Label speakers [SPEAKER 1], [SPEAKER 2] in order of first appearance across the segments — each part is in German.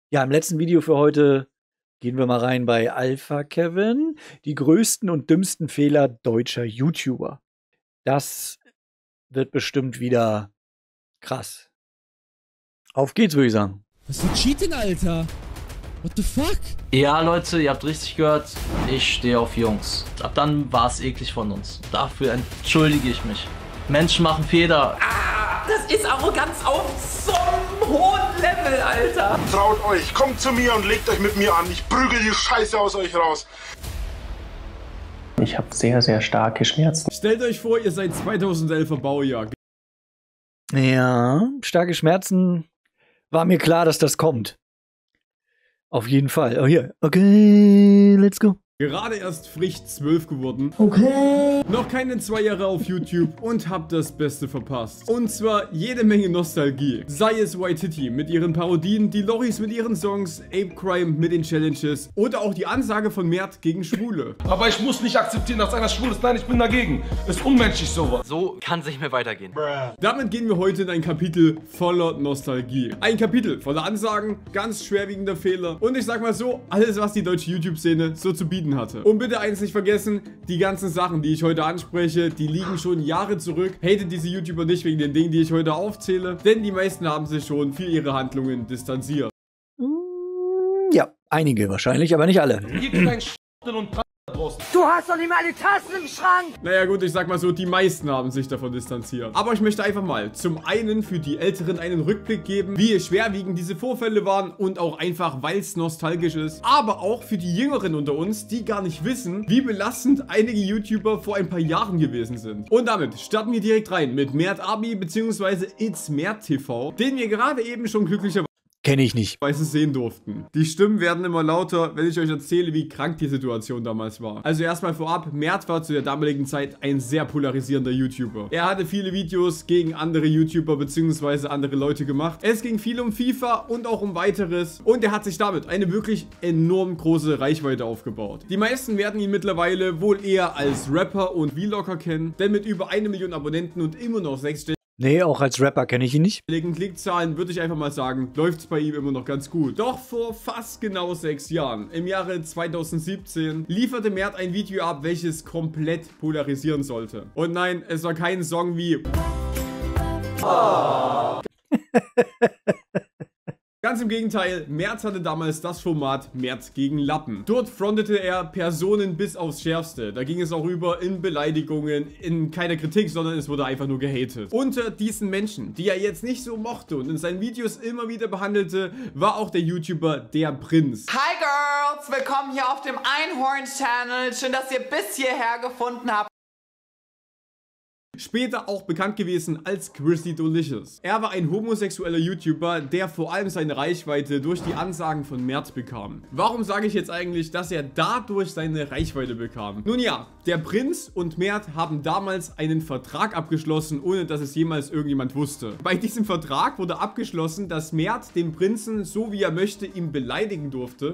[SPEAKER 1] Ja, im letzten Video für heute gehen wir mal rein bei Alpha Kevin. Die größten und dümmsten Fehler deutscher YouTuber. Das wird bestimmt wieder krass. Auf geht's, würde ich sagen.
[SPEAKER 2] Was für Cheating, Alter? What the fuck?
[SPEAKER 3] Ja, Leute, ihr habt richtig gehört. Ich stehe auf Jungs. Ab dann war es eklig von uns. Dafür entschuldige ich mich. Menschen machen Fehler.
[SPEAKER 4] Das ist Arroganz auf so einem hohen Level, Alter.
[SPEAKER 5] Traut euch, kommt zu mir und legt euch mit mir an. Ich prügel die Scheiße aus euch raus.
[SPEAKER 6] Ich habe sehr, sehr starke Schmerzen.
[SPEAKER 2] Stellt euch vor, ihr seid 2011er Baujahr.
[SPEAKER 1] Ja, starke Schmerzen. War mir klar, dass das kommt. Auf jeden Fall. Oh, hier. Okay, let's go.
[SPEAKER 2] Gerade erst frisch 12 geworden.
[SPEAKER 1] Okay.
[SPEAKER 2] Noch keine 2 Jahre auf YouTube und hab das Beste verpasst. Und zwar jede Menge Nostalgie. Sei es Waititi mit ihren Parodien, die Loris mit ihren Songs, Ape Crime mit den Challenges oder auch die Ansage von Mert gegen Schwule.
[SPEAKER 7] Aber ich muss nicht akzeptieren, dass einer schwul ist. Nein, ich bin dagegen. Ist unmenschlich sowas.
[SPEAKER 3] So kann es nicht mehr weitergehen.
[SPEAKER 2] Damit gehen wir heute in ein Kapitel voller Nostalgie. Ein Kapitel voller Ansagen, ganz schwerwiegender Fehler und ich sag mal so, alles was die deutsche YouTube-Szene so zu bieten hatte. Und bitte eins nicht vergessen, die ganzen Sachen, die ich heute anspreche, die liegen schon Jahre zurück. Hatet diese YouTuber nicht wegen den Dingen, die ich heute aufzähle, denn die meisten haben sich schon für ihre Handlungen distanziert.
[SPEAKER 1] Ja, einige wahrscheinlich, aber nicht alle.
[SPEAKER 7] Ihr kleinen und draußen.
[SPEAKER 4] Du hast doch nicht mal die Tassen im Schrank.
[SPEAKER 2] Naja gut, ich sag mal so, die meisten haben sich davon distanziert. Aber ich möchte einfach mal zum einen für die Älteren einen Rückblick geben, wie schwerwiegend diese Vorfälle waren und auch einfach, weil es nostalgisch ist. Aber auch für die Jüngeren unter uns, die gar nicht wissen, wie belastend einige YouTuber vor ein paar Jahren gewesen sind. Und damit starten wir direkt rein mit Mert Abi bzw. It's Mert TV, den wir gerade eben schon glücklicherweise
[SPEAKER 1] Kenne ich nicht.
[SPEAKER 2] sehen durften. Die Stimmen werden immer lauter, wenn ich euch erzähle, wie krank die Situation damals war. Also erstmal vorab, Mert war zu der damaligen Zeit ein sehr polarisierender YouTuber. Er hatte viele Videos gegen andere YouTuber bzw. andere Leute gemacht. Es ging viel um FIFA und auch um weiteres und er hat sich damit eine wirklich enorm große Reichweite aufgebaut. Die meisten werden ihn mittlerweile wohl eher als Rapper und Vlogger kennen, denn mit über 1 Million Abonnenten und immer noch 6
[SPEAKER 1] Nee, auch als Rapper kenne ich ihn nicht.
[SPEAKER 2] Klickzahlen würde ich einfach mal sagen, läuft es bei ihm immer noch ganz gut. Doch vor fast genau 6 Jahren, im Jahre 2017, lieferte Mert ein Video ab, welches komplett polarisieren sollte. Und nein, es war kein Song wie Ganz im Gegenteil, Mert hatte damals das Format Mert gegen Lappen. Dort frontete er Personen bis aufs Schärfste. Da ging es auch über in Beleidigungen, in keiner Kritik, sondern es wurde einfach nur gehatet. Unter diesen Menschen, die er jetzt nicht so mochte und in seinen Videos immer wieder behandelte, war auch der YouTuber Der Prinz.
[SPEAKER 4] Hi Girls, willkommen hier auf dem Einhorn-Channel. Schön, dass ihr bis hierher gefunden habt.
[SPEAKER 2] Später auch bekannt gewesen als Chrissy Delicious. Er war ein homosexueller YouTuber, der vor allem seine Reichweite durch die Ansagen von Mert bekam. Warum sage ich jetzt eigentlich, dass er dadurch seine Reichweite bekam? Nun ja, der Prinz und Mert haben damals einen Vertrag abgeschlossen, ohne dass es jemals irgendjemand wusste. Bei diesem Vertrag wurde abgeschlossen, dass Mert den Prinzen, so wie er möchte, ihn beleidigen durfte.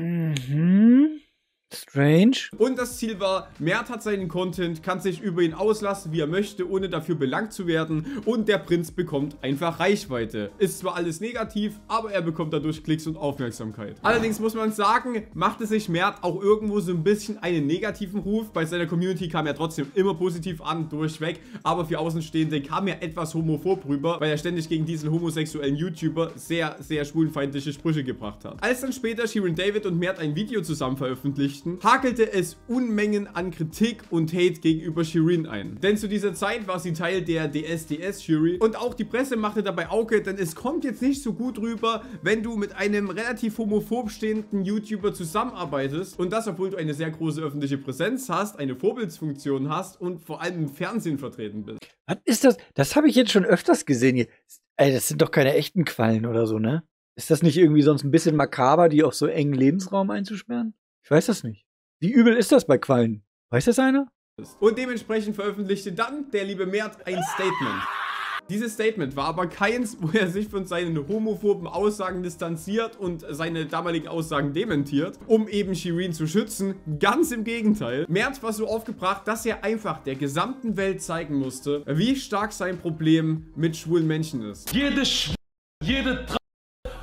[SPEAKER 1] Strange.
[SPEAKER 2] Und das Ziel war, Mert hat seinen Content, kann sich über ihn auslassen, wie er möchte, ohne dafür belangt zu werden. Und der Prinz bekommt einfach Reichweite. Ist zwar alles negativ, aber er bekommt dadurch Klicks und Aufmerksamkeit. Allerdings muss man sagen, machte sich Mert auch irgendwo so ein bisschen einen negativen Ruf. Bei seiner Community kam er trotzdem immer positiv an, durchweg. Aber für Außenstehende kam er etwas homophob rüber, weil er ständig gegen diesen homosexuellen YouTuber sehr, sehr schwulenfeindliche Sprüche gebracht hat. Als dann später Shirin David und Mert ein Video zusammen veröffentlichten, hakelte es Unmengen an Kritik und Hate gegenüber Shirin ein. Denn zu dieser Zeit war sie Teil der DSDS-Jury und auch die Presse machte dabei Auge, denn es kommt jetzt nicht so gut rüber, wenn du mit einem relativ homophob stehenden YouTuber zusammenarbeitest und das, obwohl du eine sehr große öffentliche Präsenz hast, eine Vorbildsfunktion hast und vor allem im Fernsehen vertreten bist.
[SPEAKER 1] Was ist das? Das habe ich jetzt schon öfters gesehen hier. Ey, das sind doch keine echten Quallen oder so, ne? Ist das nicht irgendwie sonst ein bisschen makaber, die auf so engen Lebensraum einzusperren? Ich weiß das nicht. Wie übel ist das bei Quallen? Weiß das einer?
[SPEAKER 2] Und dementsprechend veröffentlichte dann der liebe Mert ein Statement. Dieses Statement war aber keins, wo er sich von seinen homophoben Aussagen distanziert und seine damaligen Aussagen dementiert, um eben Shirin zu schützen. Ganz im Gegenteil. Mert war so aufgebracht, dass er einfach der gesamten Welt zeigen musste, wie stark sein Problem mit schwulen Menschen ist.
[SPEAKER 7] Jede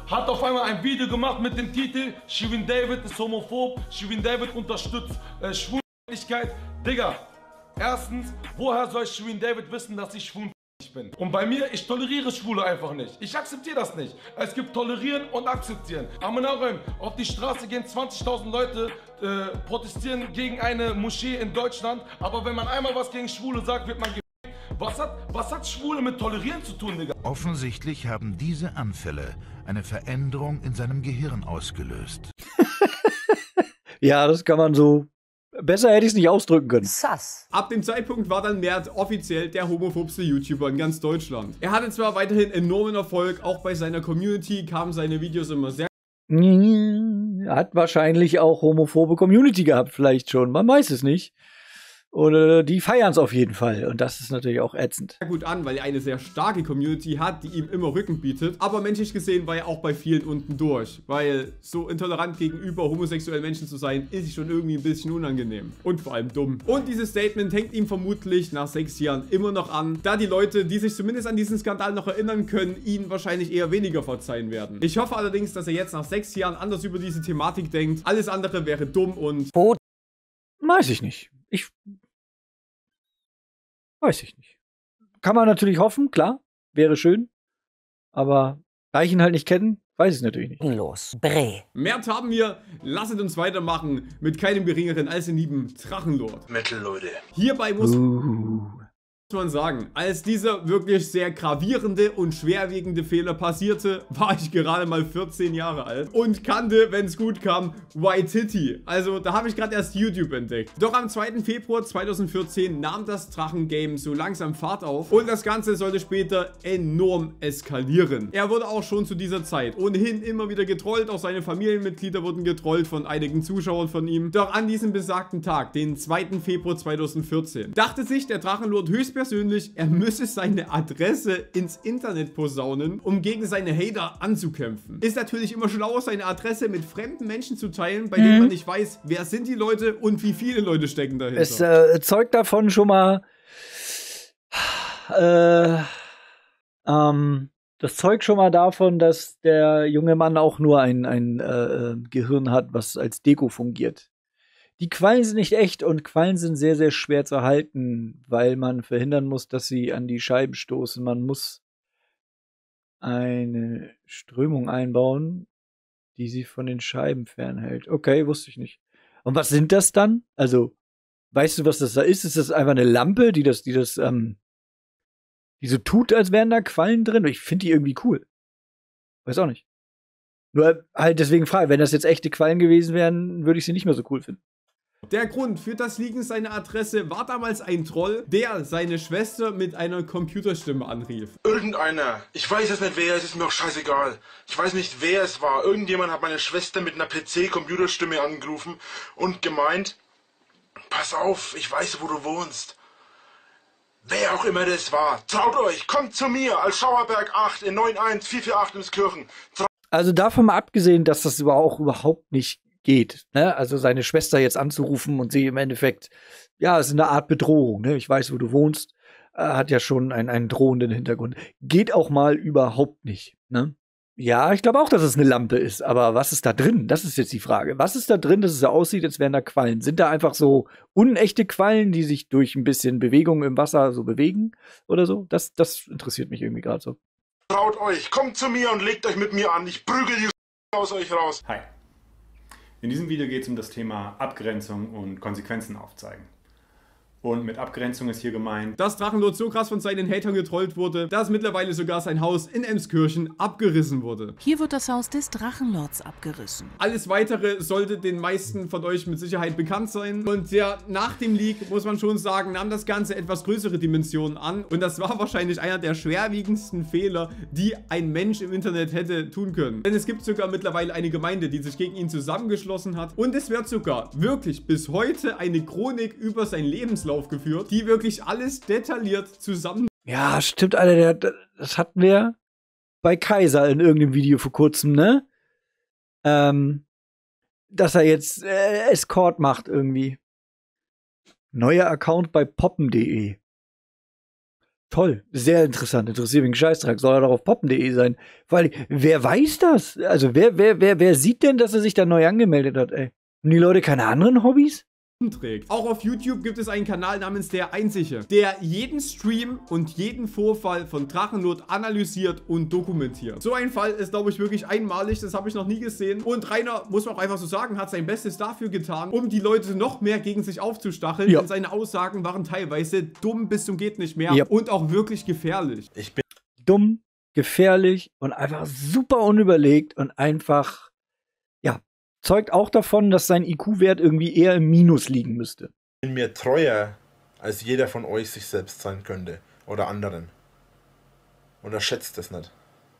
[SPEAKER 7] hat auf einmal ein Video gemacht mit dem Titel Shirin David ist homophob, Shirin David unterstützt Schwulenfeindlichkeit. Digga, erstens, woher soll Shirin David wissen, dass ich schwul bin? Und bei mir, ich toleriere Schwule einfach nicht. Ich akzeptiere das nicht. Es gibt tolerieren und akzeptieren. Amenorem, auf die Straße gehen 20.000 Leute, protestieren gegen eine Moschee in Deutschland, aber wenn man einmal was gegen Schwule sagt, wird man was hat Schwule mit Tolerieren zu tun, Digga?
[SPEAKER 8] Offensichtlich haben diese Anfälle eine Veränderung in seinem Gehirn ausgelöst.
[SPEAKER 1] Ja, das kann man so. Besser hätte ich es nicht ausdrücken können.
[SPEAKER 4] Sass.
[SPEAKER 2] Ab dem Zeitpunkt war dann Mert offiziell der homophobste YouTuber in ganz Deutschland. Er hatte zwar weiterhin enormen Erfolg, auch bei seiner Community kamen seine Videos immer sehr
[SPEAKER 1] Hat wahrscheinlich auch homophobe Community gehabt, vielleicht schon. Man weiß es nicht. Oder die feiern es auf jeden Fall. Und das ist natürlich auch ätzend.
[SPEAKER 2] gut an, weil er eine sehr starke Community hat, die ihm immer Rücken bietet. Aber menschlich gesehen war er auch bei vielen unten durch. Weil so intolerant gegenüber homosexuellen Menschen zu sein, ist schon irgendwie ein bisschen unangenehm. Und vor allem dumm. Und dieses Statement hängt ihm vermutlich nach 6 Jahren immer noch an, da die Leute, die sich zumindest an diesen Skandal noch erinnern können, ihn wahrscheinlich eher weniger verzeihen werden. Ich hoffe allerdings, dass er jetzt nach 6 Jahren anders über diese Thematik denkt. Alles andere wäre dumm und...
[SPEAKER 1] Weiß ich nicht. Weiß ich nicht. Kann man natürlich hoffen, klar. Wäre schön. Aber da ich ihn halt nicht kenne, weiß ich es natürlich nicht.
[SPEAKER 4] Los, Brä.
[SPEAKER 2] Mert haben wir. Lasset uns weitermachen mit keinem geringeren als den lieben Drachenlord.
[SPEAKER 5] Metal, Leute.
[SPEAKER 2] Hierbei muss man sagen, als dieser wirklich sehr gravierende und schwerwiegende Fehler passierte, war ich gerade mal 14 Jahre alt und kannte, wenn es gut kam, Waititi. Also da habe ich gerade erst YouTube entdeckt. Doch am 2. Februar 2014 nahm das Drachengame so langsam Fahrt auf und das Ganze sollte später enorm eskalieren. Er wurde auch schon zu dieser Zeit ohnehin immer wieder getrollt, auch seine Familienmitglieder wurden getrollt von einigen Zuschauern von ihm. Doch an diesem besagten Tag, den 2. Februar 2014, dachte sich der Drachenlord höchstpersönlich, er müsse seine Adresse ins Internet posaunen, um gegen seine Hater anzukämpfen. Ist natürlich immer schlau, seine Adresse mit fremden Menschen zu teilen, bei denen man nicht weiß, wer sind die Leute und wie viele Leute stecken dahinter.
[SPEAKER 1] Es zeugt davon schon mal, das zeugt schon mal davon, dass der junge Mann auch nur ein Gehirn hat, was als Deko fungiert. Die Quallen sind nicht echt und Quallen sind sehr, sehr schwer zu halten, weil man verhindern muss, dass sie an die Scheiben stoßen. Man muss eine Strömung einbauen, die sie von den Scheiben fernhält. Okay, wusste ich nicht. Und was sind das dann? Also, weißt du, was das da ist? Ist das einfach eine Lampe, die so tut, als wären da Quallen drin? Ich finde die irgendwie cool. Weiß auch nicht. Nur halt deswegen frage, wenn das jetzt echte Quallen gewesen wären, würde ich sie nicht mehr so cool finden.
[SPEAKER 2] Der Grund für das Leaken seiner Adresse war damals ein Troll, der seine Schwester mit einer Computerstimme anrief.
[SPEAKER 5] Irgendeiner. Ich weiß jetzt nicht wer, es ist mir auch scheißegal. Ich weiß nicht wer es war. Irgendjemand hat meine Schwester mit einer PC-Computerstimme angerufen und gemeint, pass auf, ich weiß, wo du wohnst. Wer auch immer das war, traut euch, kommt zu mir als Schauerberg 8 in 91448 Emskirchen.
[SPEAKER 1] Also davon mal abgesehen, dass das überhaupt nicht geht, ne? Also seine Schwester jetzt anzurufen und sie im Endeffekt, ja, es ist eine Art Bedrohung, ne? Ich weiß, wo du wohnst, hat ja schon einen drohenden Hintergrund. Geht auch mal überhaupt nicht, ne? Ja, ich glaube auch, dass es eine Lampe ist, aber was ist da drin? Das ist jetzt die Frage. Was ist da drin, dass es so aussieht, als wären da Quallen? Sind da einfach so unechte Quallen, die sich durch ein bisschen Bewegung im Wasser so bewegen oder so? Das interessiert mich irgendwie gerade so.
[SPEAKER 5] Traut euch, kommt zu mir und legt euch mit mir an. Ich prügel die aus euch raus.
[SPEAKER 9] Hi. In diesem Video geht es um das Thema Abgrenzung und Konsequenzen aufzeigen. Und mit Abgrenzung ist hier gemeint,
[SPEAKER 2] dass Drachenlord so krass von seinen Hatern getrollt wurde, dass mittlerweile sogar sein Haus in Emskirchen abgerissen wurde.
[SPEAKER 10] Hier wird das Haus des Drachenlords abgerissen.
[SPEAKER 2] Alles Weitere sollte den meisten von euch mit Sicherheit bekannt sein. Und ja, nach dem Leak, muss man schon sagen, nahm das Ganze etwas größere Dimensionen an. Und das war wahrscheinlich einer der schwerwiegendsten Fehler, die ein Mensch im Internet hätte tun können. Denn es gibt sogar mittlerweile eine Gemeinde, die sich gegen ihn zusammengeschlossen hat. Und es wird sogar wirklich bis heute eine Chronik über sein Lebenslauf geführt, die wirklich alles detailliert zusammen...
[SPEAKER 1] Ja, stimmt, Alter, das hatten wir bei Kaiser in irgendeinem Video vor kurzem, ne? Dass er jetzt Escort macht irgendwie. Neuer Account bei poppen.de. Toll, sehr interessant, interessiert mich ein Scheißdreck, soll er doch auf poppen.de sein. Weil, wer weiß das? Also, wer sieht denn, dass er sich da neu angemeldet hat, ey? Haben die Leute keine anderen Hobbys?
[SPEAKER 2] Trägt. Auch auf YouTube gibt es einen Kanal namens Der Einzige, der jeden Stream und jeden Vorfall von Drachenlord analysiert und dokumentiert. So ein Fall ist, glaube ich, wirklich einmalig, das habe ich noch nie gesehen. Und Rainer, muss man auch einfach so sagen, hat sein Bestes dafür getan, um die Leute noch mehr gegen sich aufzustacheln. Ja. Denn seine Aussagen waren teilweise dumm bis zum geht nicht mehr und auch wirklich gefährlich.
[SPEAKER 1] Ich bin dumm, gefährlich und einfach super unüberlegt und einfach, ja, zeugt auch davon, dass sein IQ-Wert irgendwie eher im Minus liegen müsste.
[SPEAKER 5] Ich bin mir treuer, als jeder von euch sich selbst sein könnte. Oder anderen. Unterschätzt es nicht.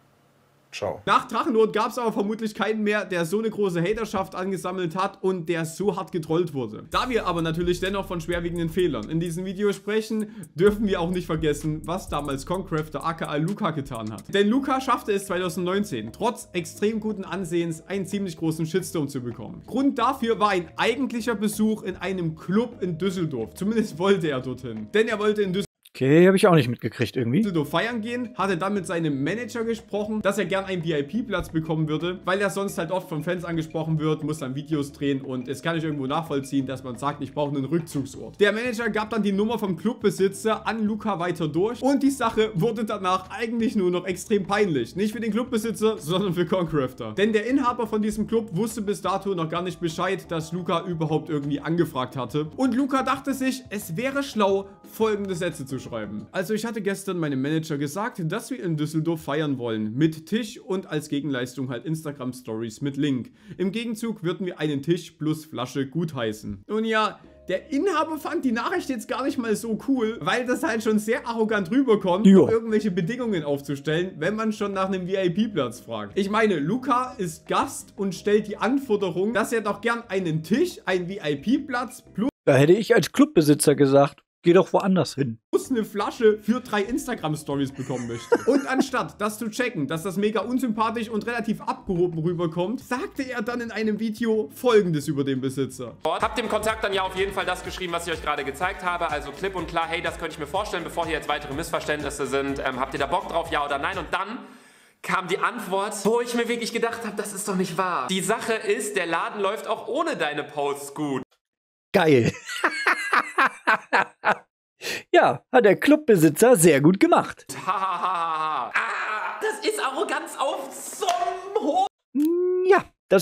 [SPEAKER 5] Ciao.
[SPEAKER 2] Nach Drachenlord gab es aber vermutlich keinen mehr, der so eine große Haterschaft angesammelt hat und der so hart getrollt wurde. Da wir aber natürlich dennoch von schwerwiegenden Fehlern in diesem Video sprechen, dürfen wir auch nicht vergessen, was damals Concrafter aka Luca getan hat. Denn Luca schaffte es 2019, trotz extrem guten Ansehens, einen ziemlich großen Shitstorm zu bekommen. Grund dafür war ein eigentlicher Besuch in einem Club in Düsseldorf. Zumindest wollte er dorthin. Denn er wollte in Düsseldorf
[SPEAKER 1] Okay, habe ich auch nicht mitgekriegt irgendwie.
[SPEAKER 2] Feiern gehen, hatte dann mit seinem Manager gesprochen, dass er gern einen VIP-Platz bekommen würde, weil er sonst halt oft von Fans angesprochen wird, muss dann Videos drehen und es kann ich irgendwo nachvollziehen, dass man sagt, ich brauche einen Rückzugsort. Der Manager gab dann die Nummer vom Clubbesitzer an Luca weiter durch und die Sache wurde danach eigentlich nur noch extrem peinlich. Nicht für den Clubbesitzer, sondern für Concrafter. Denn der Inhaber von diesem Club wusste bis dato noch gar nicht Bescheid, dass Luca überhaupt irgendwie angefragt hatte. Und Luca dachte sich, es wäre schlau, folgende Sätze zu schreiben. Also ich hatte gestern meinem Manager gesagt, dass wir in Düsseldorf feiern wollen. Mit Tisch und als Gegenleistung halt Instagram Stories mit Link. Im Gegenzug würden wir einen Tisch plus Flasche gutheißen. Und ja, der Inhaber fand die Nachricht jetzt gar nicht mal so cool, weil das halt schon sehr arrogant rüberkommt, um irgendwelche Bedingungen aufzustellen, wenn man schon nach einem VIP-Platz fragt. Ich meine, Luca ist Gast und stellt die Anforderung, dass er doch gern einen Tisch, einen VIP-Platz plus...
[SPEAKER 1] Da hätte ich als Clubbesitzer gesagt, geh doch woanders hin.
[SPEAKER 2] Plus eine Flasche für 3 Instagram-Stories bekommen möchte. Und anstatt das zu checken, dass das mega unsympathisch und relativ abgehoben rüberkommt, sagte er dann in einem Video Folgendes über den Besitzer.
[SPEAKER 11] Hab dem Kontakt dann ja auf jeden Fall das geschrieben, was ich euch gerade gezeigt habe. Also klipp und klar, hey, das könnte ich mir vorstellen, bevor hier jetzt weitere Missverständnisse sind. Habt ihr da Bock drauf, ja oder nein? Und dann kam die Antwort, wo ich mir wirklich gedacht habe, das ist doch nicht wahr. Die Sache ist, der Laden läuft auch ohne deine Posts gut.
[SPEAKER 1] Geil. Ja, hat der Clubbesitzer sehr gut gemacht.
[SPEAKER 11] Das ist Arroganz auf so einem Hoch.
[SPEAKER 1] Ja,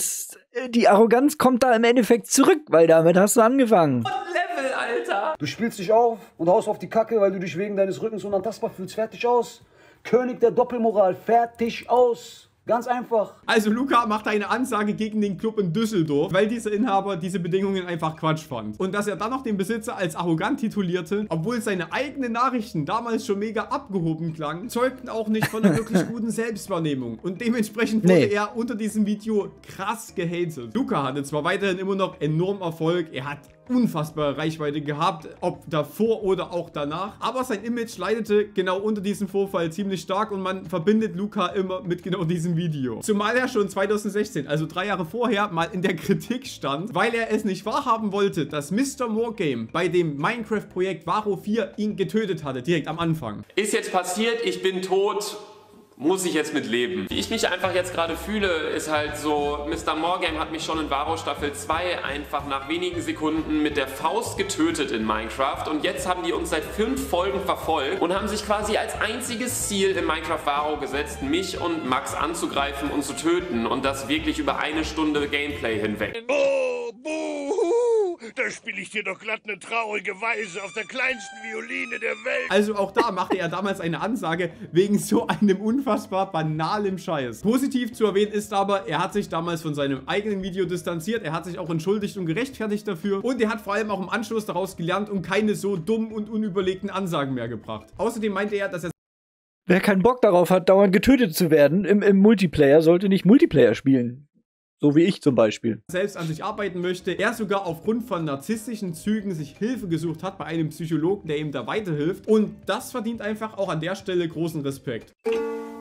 [SPEAKER 1] die Arroganz kommt da im Endeffekt zurück, weil damit hast du angefangen.
[SPEAKER 11] Level, Alter.
[SPEAKER 12] Du spielst dich auf und haust auf die Kacke, weil du dich wegen deines Rückens unantastbar fühlst. Fertig aus. König der Doppelmoral. Fertig aus. Ganz einfach.
[SPEAKER 2] Also Luca macht eine Ansage gegen den Club in Düsseldorf, weil dieser Inhaber diese Bedingungen einfach Quatsch fand. Und dass er dann noch den Besitzer als arrogant titulierte, obwohl seine eigenen Nachrichten damals schon mega abgehoben klangen, zeugten auch nicht von einer wirklich guten Selbstwahrnehmung. Und dementsprechend wurde er unter diesem Video krass gehatet. Luca hatte zwar weiterhin immer noch enorm Erfolg, er hat unfassbare Reichweite gehabt, ob davor oder auch danach. Aber sein Image leidete genau unter diesem Vorfall ziemlich stark und man verbindet Luca immer mit genau diesem Video. Zumal er schon 2016, also 3 Jahre vorher, mal in der Kritik stand, weil er es nicht wahrhaben wollte, dass Mr. Morgame bei dem Minecraft-Projekt Varo 4 ihn getötet hatte, direkt am Anfang.
[SPEAKER 11] Ist jetzt passiert, ich bin tot. Muss ich jetzt mit leben. Wie ich mich einfach jetzt gerade fühle, ist halt so, Mr. Morgame hat mich schon in Varo Staffel 2 einfach nach wenigen Sekunden mit der Faust getötet in Minecraft und jetzt haben die uns seit 5 Folgen verfolgt und haben sich quasi als einziges Ziel in Minecraft Varo gesetzt, mich und Max anzugreifen und zu töten und das wirklich über 1 Stunde Gameplay hinweg.
[SPEAKER 13] Oh, buhu, da spiele ich dir doch glatt eine traurige Weise auf der kleinsten Violine der Welt.
[SPEAKER 2] Also auch da machte er damals eine Ansage wegen so einem unfassbar banalem Scheiß. Positiv zu erwähnen ist aber, er hat sich damals von seinem eigenen Video distanziert, er hat sich auch entschuldigt und gerechtfertigt dafür und er hat vor allem auch im Anschluss daraus gelernt und keine so dummen und unüberlegten Ansagen mehr gebracht. Außerdem meinte er, dass er...
[SPEAKER 1] Wer keinen Bock darauf hat, dauernd getötet zu werden im Multiplayer, sollte nicht Multiplayer spielen. So wie ich zum Beispiel.
[SPEAKER 2] Selbst an sich arbeiten möchte, er sogar aufgrund von narzisstischen Zügen sich Hilfe gesucht hat bei einem Psychologen, der ihm da weiterhilft und das verdient einfach auch an der Stelle großen Respekt.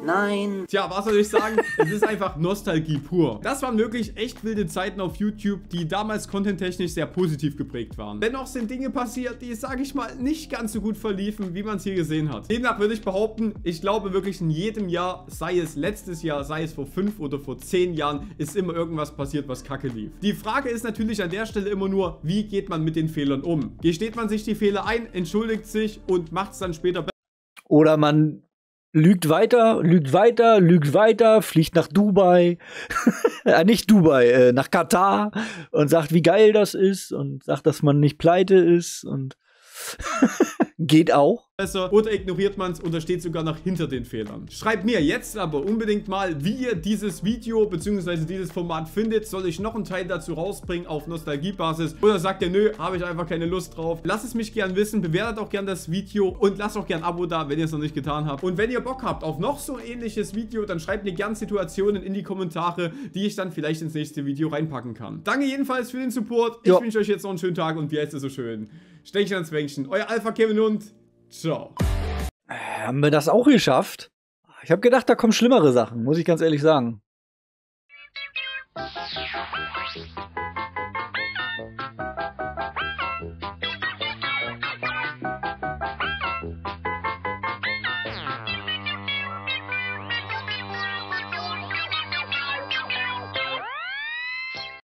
[SPEAKER 12] Nein.
[SPEAKER 2] Tja, was soll ich sagen? Es ist einfach Nostalgie pur. Das waren wirklich echt wilde Zeiten auf YouTube, die damals contenttechnisch sehr positiv geprägt waren. Dennoch sind Dinge passiert, die, sage ich mal, nicht ganz so gut verliefen, wie man es hier gesehen hat. Demnach würde ich behaupten, ich glaube wirklich in jedem Jahr, sei es letztes Jahr, sei es vor 5 oder vor 10 Jahren, ist immer irgendwas passiert, was kacke lief. Die Frage ist natürlich an der Stelle immer nur, wie geht man mit den Fehlern um? Gesteht man sich die Fehler ein, entschuldigt sich und macht es dann später besser?
[SPEAKER 1] Oder man lügt weiter, fliegt nach Dubai, nicht Dubai, nach Katar und sagt, wie geil das ist und sagt, dass man nicht pleite ist und geht auch.
[SPEAKER 2] Oder ignoriert man es und da steht sogar noch hinter den Fehlern. Schreibt mir jetzt aber unbedingt mal, wie ihr dieses Video bzw. dieses Format findet. Soll ich noch einen Teil dazu rausbringen auf Nostalgiebasis? Oder sagt ihr, nö, habe ich einfach keine Lust drauf? Lasst es mich gern wissen, bewertet auch gern das Video und lasst auch gern ein Abo da, wenn ihr es noch nicht getan habt. Und wenn ihr Bock habt auf noch so ein ähnliches Video, dann schreibt mir gern Situationen in die Kommentare, die ich dann vielleicht ins nächste Video reinpacken kann. Danke jedenfalls für den Support. Ich wünsche euch jetzt noch einen schönen Tag und wie heißt es so schön? Stänkchen ans Wänkchen. Euer Alpha Kevin und ciao.
[SPEAKER 1] Haben wir das auch geschafft? Ich habe gedacht, da kommen schlimmere Sachen, muss ich ganz ehrlich sagen.